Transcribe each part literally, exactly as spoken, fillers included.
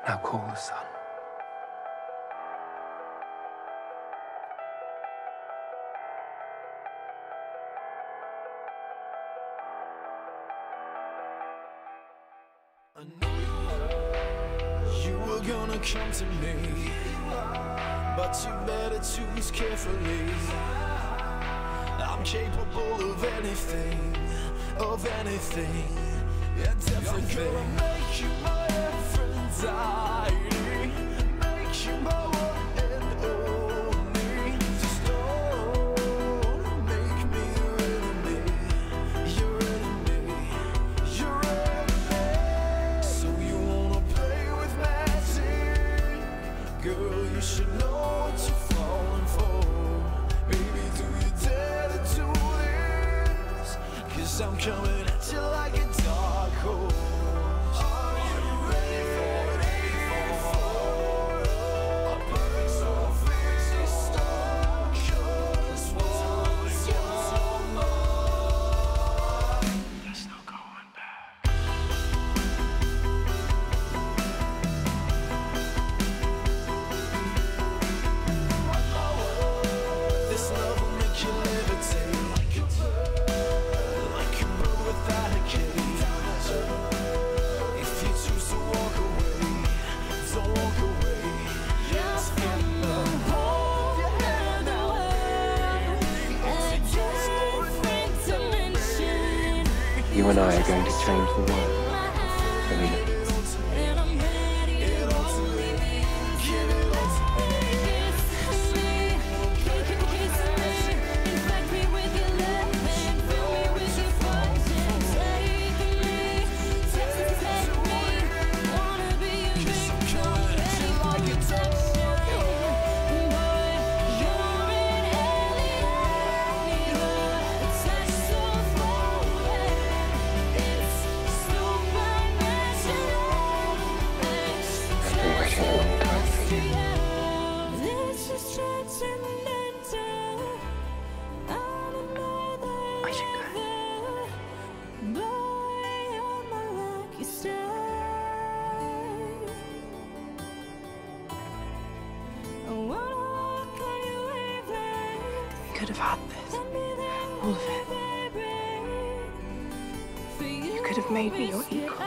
Now call the sun. I knew you were gonna come to me, but you better choose carefully. I'm capable of anything, of anything, and everything. I'm gonna make you my Aphrodite, make you my one and only. Just don't make me your enemy, your enemy, your enemy. So you wanna play with magic? Girl, you should know what you're falling for. Baby, do you dare to do this? Cause I'm coming at you like a dark horse. Are you ready for it? For a perfect soul-free start? 'Cause once you're mine, there's no going back. This love will make you levitate like a bird, like a bird without a cage. If you choose to walk away, don't walk away. Yes, from the whole other world, a different dimension. You and I are going to change the world, Alina. And I'm ready to only be give it all to me. Kiss me, kiss me, infect me with your love and fill me with your fortune. Take me, take me, wanna be your victim, ready for protection. Boy, you're an alien, you're attached so foreign. It's supernatural. I've been waiting a long time for you. This is transcendental on another I should go. level. Boy, you're my lucky star. I wanna walk on your wavelength. You could have had this. All of it. You could have made me your equal.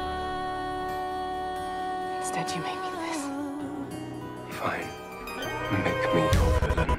Instead, you made me this. Fine. Make me your villain.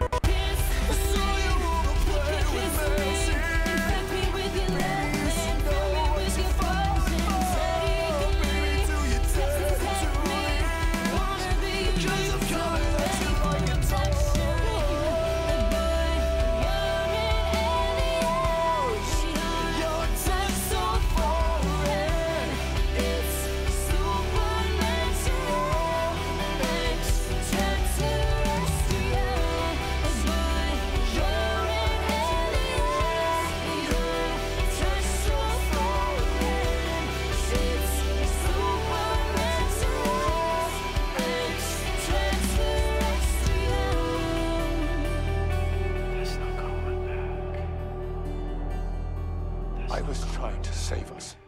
I was trying to save us.